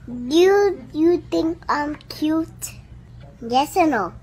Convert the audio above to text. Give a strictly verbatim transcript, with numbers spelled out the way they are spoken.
You you think I'm cute? Yes or no?